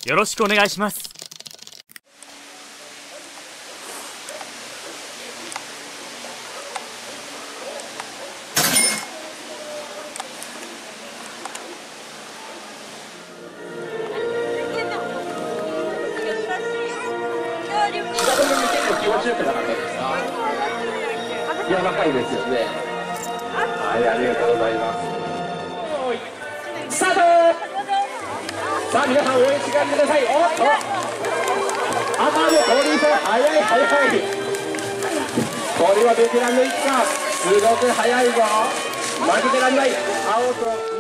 よろしくお願いします。 気持ちよくなかったですか？柔らかいですよね。はい、ありがとうございます。スタート。さあ皆さん応援してください。おっと赤で鳥居さん、早い早い。これはベテランの一家、すごく早いぞ。負けてらんない。青と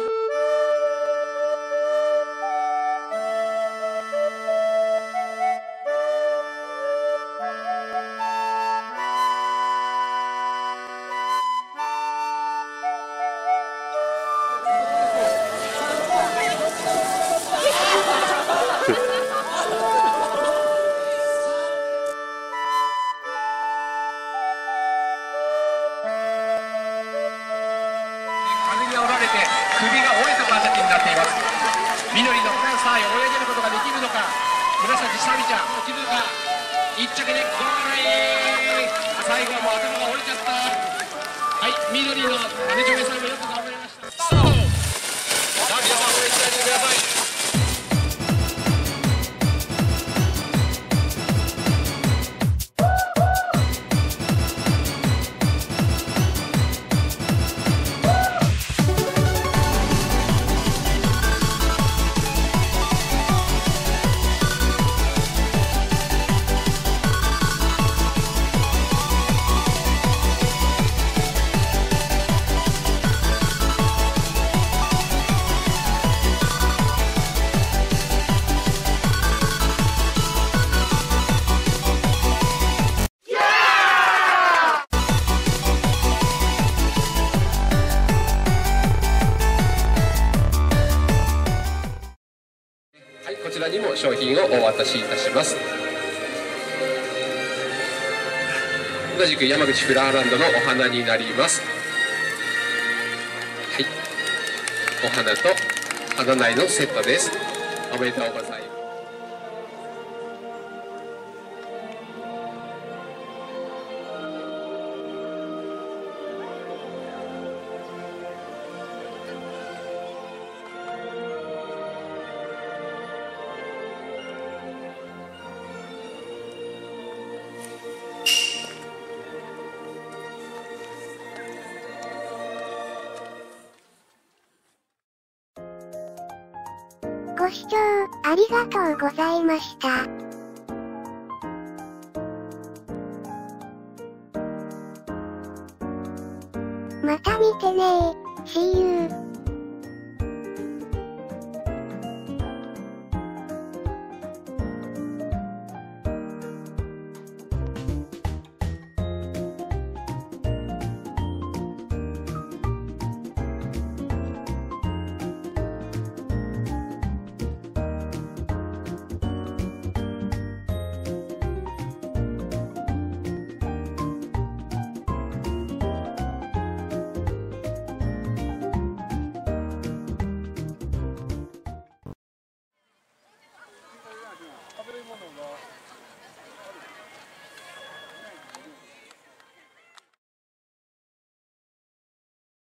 風に折られて首が折れた形になっています。緑のさあ追い上げることができるのか。紫サビちゃん落ちるのか。一着でゴールイン。最後はもう頭が折れちゃった。はい、緑の姉女さんもよく頑張りました。スタート。さあ皆さん応援してあげてください。こちらにも商品をお渡しいたします。同じく山口フラワーランドのお花になります。はい、お花と花苗のセットです。おめでとうございます。 ご視聴ありがとうございました。また見てねー。See you.